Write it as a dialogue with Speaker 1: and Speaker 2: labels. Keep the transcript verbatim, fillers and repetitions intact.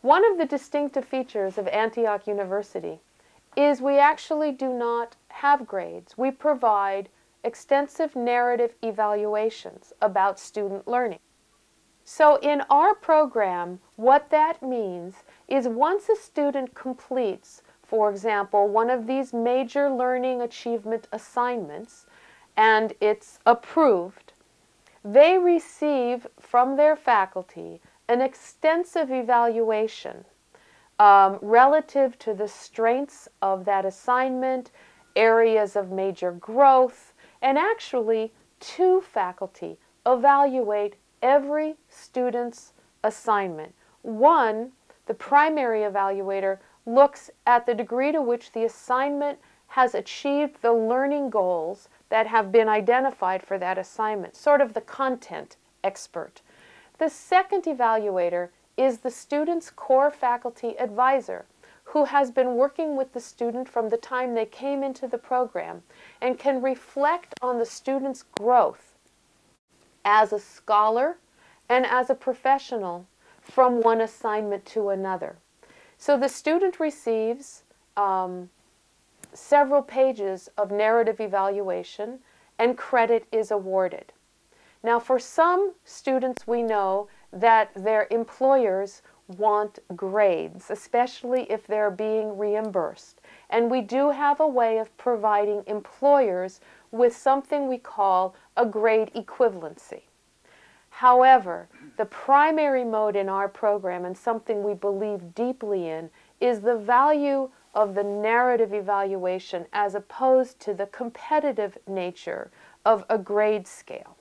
Speaker 1: One of the distinctive features of Antioch University is we actually do not have grades. We provide extensive narrative evaluations about student learning. So in our program, what that means is once a student completes, for example, one of these major learning achievement assignments, and it's approved, they receive from their faculty an extensive evaluation um, relative to the strengths of that assignment, areas of major growth, and actually two faculty evaluate every student's assignment. One, the primary evaluator, looks at the degree to which the assignment has achieved the learning goals that have been identified for that assignment, sort of the content expert. The second evaluator is the student's core faculty advisor, who has been working with the student from the time they came into the program and can reflect on the student's growth as a scholar and as a professional from one assignment to another. So the student receives um, several pages of narrative evaluation and credit is awarded. Now for some students we know that their employers want grades, especially if they're being reimbursed. And we do have a way of providing employers with something we call a grade equivalency. However, the primary mode in our program, and something we believe deeply in, is the value of the narrative evaluation as opposed to the competitive nature of a grade scale.